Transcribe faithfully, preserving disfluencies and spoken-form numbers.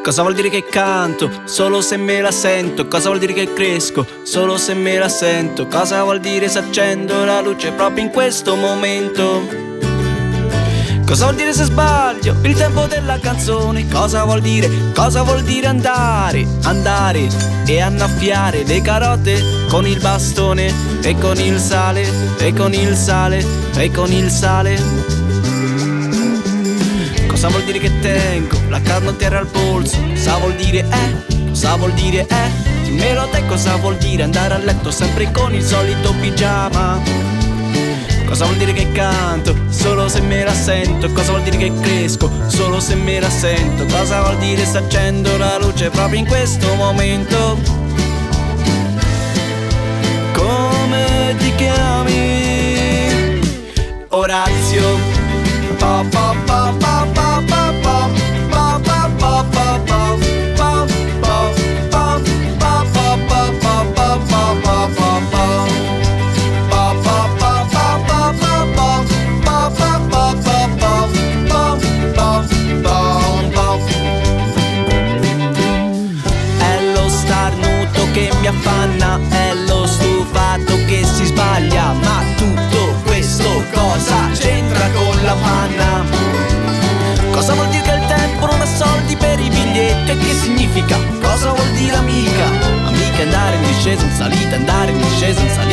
Cosa vuol dire che canto? Solo se me la sento. Cosa vuol dire che cresco? Solo se me la sento. Cosa vuol dire se accendo la luce proprio in questo momento? Cosa vuol dire se sbaglio il tempo della canzone? Cosa vuol dire? Cosa vuol dire andare? Andare e annaffiare le carote con il bastone e con il sale, e con il sale, e con il sale. Cosa vuol dire che tengo la canottiera al polso? Cosa vuol dire eh? Cosa vuol dire eh? Dimmelo te cosa vuol dire andare a letto sempre con il solito pigiama? Cosa vuol dire che canto? Solo se me la sento. Cosa vuol dire che cresco? Solo se me la sento. Cosa vuol dire se accendo la luce proprio in questo momento? Come ti chiami? Orazio. Pa pa pa pa pa pa pa pa pa pa pa pa pa pa pa pa pa pa pa. È lo starnuto che mi affanna, è lo stufato che si sbaglia, ma tutto questo cosa c'entra con la panna? Cosa vuol dire che il tempo non ha soldi per i biglietti? E che significa? Cosa vuol dire amica? Amica andare in discesa in salita, andare in discesa in salita.